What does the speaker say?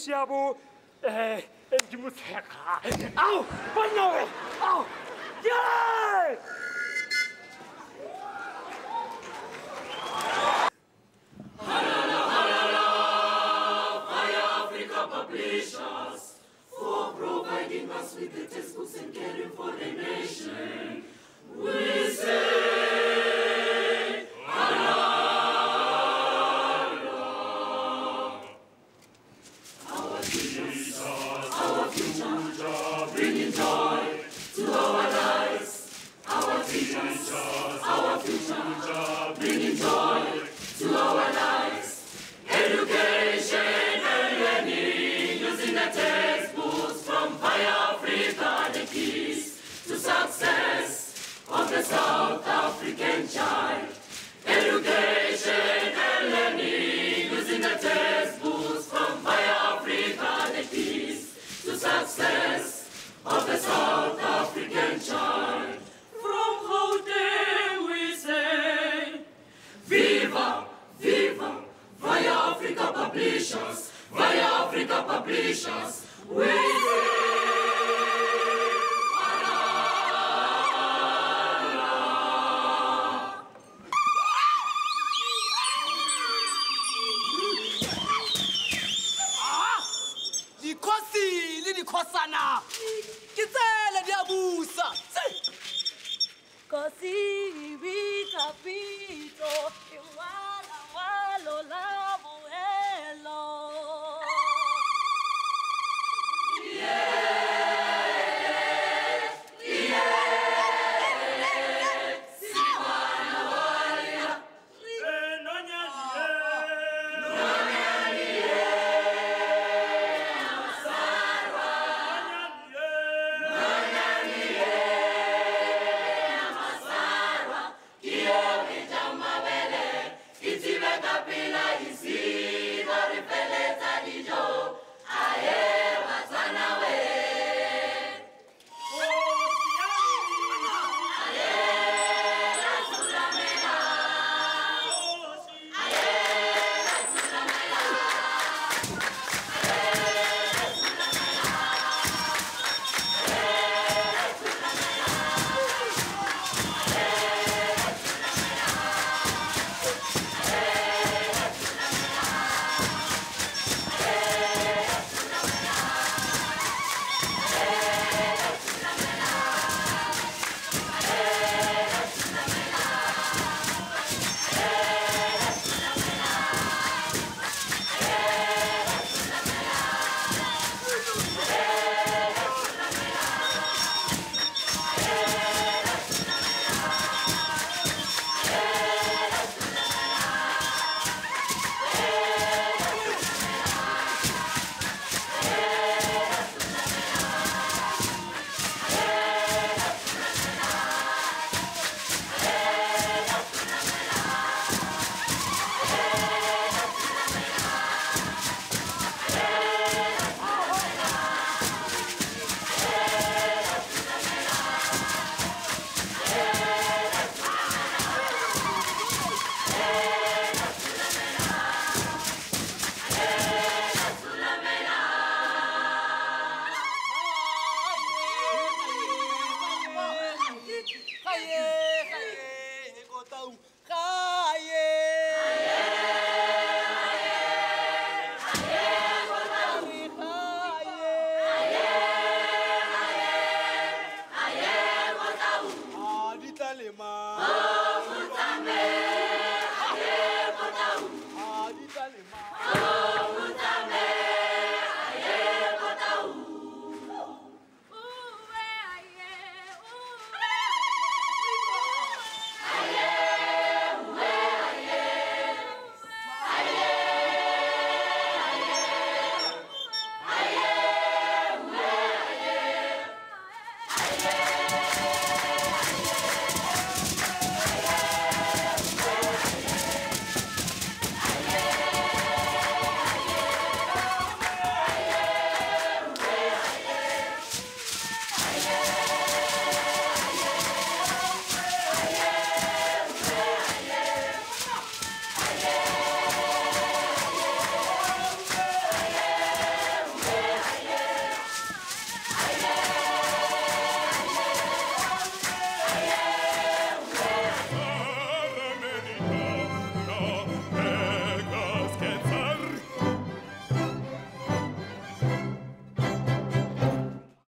Siabo, du musst Au! Bonne Au! Yeah! Publishers for providing us with the textbooks and caring for the nation. We say, Allah. Our future, bringing joy to our lives. Our teachers, our future, bringing joy to our lives. Education and learning, using the textbooks from Africa, the keys to success of the South African child. Education and learning, using the textbooks from Africa, the keys to success of the South African child. From Gauteng we say, Viva, Viva! Via Africa Publishers, we say, Dikosi le dikosana ke tsela di abusa Kosi bitapito iwala walo la buelo. Lema.